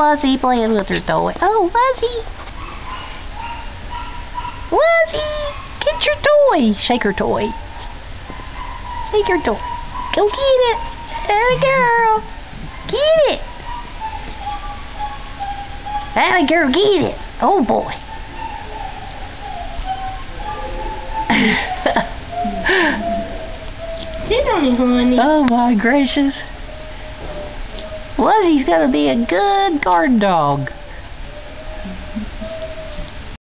Wuzzy playing with her toy. Oh, Wuzzy! Wuzzy! Get your toy! Shake her toy. Shake your toy. Go get it! Atta girl! Get it! Atta girl, get it! Oh boy! Sit on it, honey. Oh my gracious! Wuzzy's gonna be a good guard dog.